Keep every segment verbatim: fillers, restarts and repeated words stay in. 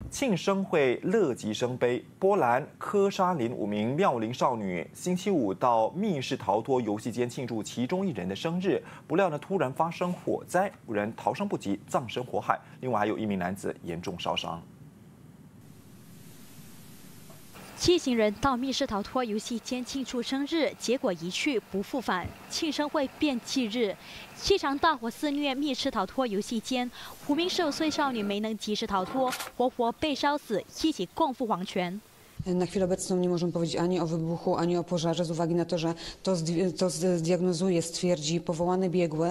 庆生会乐极生悲，波兰科沙林五名妙龄少女星期五到密室逃脱游戏间庆祝其中一人的生日，不料呢突然发生火灾，五人逃生不及，葬身火海，另外还有一名男子严重烧伤。 七行人到密室逃脱游戏间庆祝生日，结果一去不复返。庆生会变忌日，一场大火肆虐密室逃脱游戏间，五名十五岁少女没能及时逃脱，活活被烧死，一起共赴黄泉。 Na chwilę obecną nie możemy powiedzieć ani o wybuchu, ani o pożarze, z uwagi na to, że to, to zdiagnozuje, stwierdzi powołany biegły.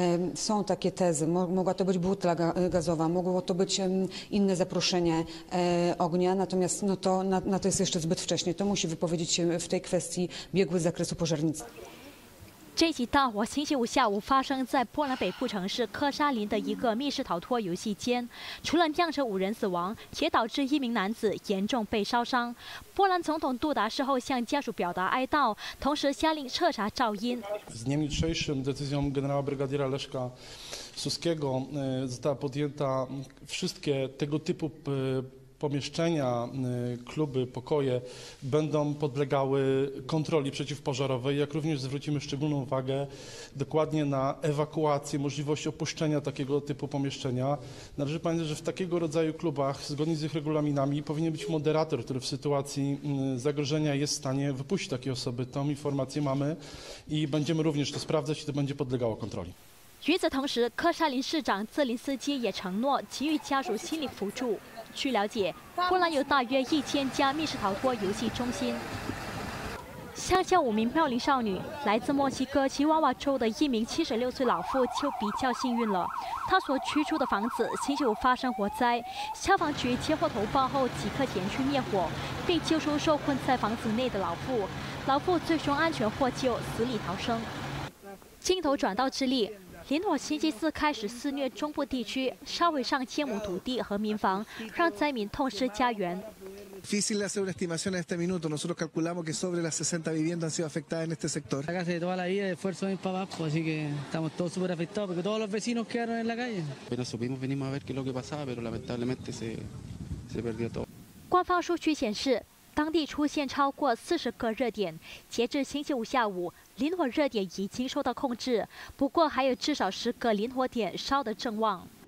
Są takie tezy. Mogła to być butla gazowa, mogło to być inne zaproszenie ognia, natomiast no to, na, na to jest jeszcze zbyt wcześnie. To musi wypowiedzieć się w tej kwestii biegły z zakresu pożarnictwa. 这起大火星期五下午发生在波兰北部城市科沙林的一个密室逃脱游戏间，除了酿成五人死亡，也导致一名男子严重被烧伤。波兰总统杜达事后向家属表达哀悼，同时下令彻查噪音。 Z dniem jutrzejszym decyzją generała brygadiera Leszka Suskiego została podjęta wszystkie tego typu pomieszczenia, kluby, pokoje będą podlegały kontroli przeciwpożarowej, jak również zwrócimy szczególną uwagę dokładnie na ewakuację, możliwość opuszczenia takiego typu pomieszczenia. Należy pamiętać, że w takiego rodzaju klubach, zgodnie z ich regulaminami, powinien być moderator, który w sytuacji zagrożenia jest w stanie wypuścić takie osoby. Tą informację mamy i będziemy również to sprawdzać i to będzie podlegało kontroli. 与此同时，科沙林市长泽林斯基也承诺给予家属心理辅助。据了解，波兰有大约一千家密室逃脱游戏中心。乡下五名妙龄少女来自墨西哥吉娃娃州的一名七十六岁老妇就比较幸运了，她所居住的房子星期五发生火灾，消防局接获投报后即刻前去灭火，并救出受困在房子内的老妇。老妇最终安全获救，死里逃生。镜头转到智利。 林火星期四开始肆虐中部地区，烧毁上千亩土地和民房，让灾民痛失家园。 Difícil hacer una estimación en este minuto. Nosotros calculamos que sobre las sesenta viviendas han sido afectadas en este sector. La casa de toda la vida, de esfuerzo de mis papás, pues, así que estamos todos súper afectados porque todos los vecinos quedaron en la calle. Apenas supimos, venimos a ver qué es lo que pasaba, pero lamentablemente se se perdió todo. 官方数据显示，当地出现超过四十个热点，截至星期五下午，林火热点已经受到控制，不过还有至少十个林火点烧得正旺。